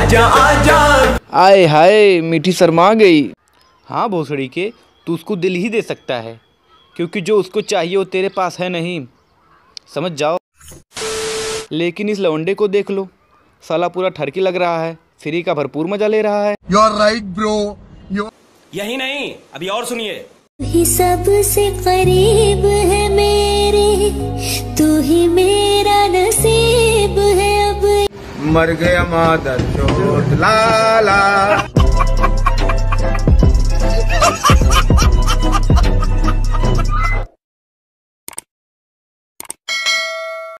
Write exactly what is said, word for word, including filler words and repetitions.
आजा आजा। आए हाय मीठी शर्मा गई। हाँ भोसड़ी के, तू उसको दिल ही दे सकता है, क्योंकि जो उसको चाहिए वो तेरे पास है नहीं, समझ जाओ। लेकिन इस लौंडे को देख लो, साला पूरा ठरकी लग रहा है, फ्री का भरपूर मजा ले रहा है। You are right bro. यही नहीं, अभी और सुनिए। ही सबसे करीब है मेरे, तू ही मेरा नसीब है। अब मर गया मादर चोट लाला।